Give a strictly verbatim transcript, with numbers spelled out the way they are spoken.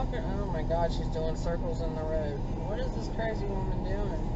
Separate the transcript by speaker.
Speaker 1: walking? Oh my God, she's doing circles in the road. What is this crazy woman doing?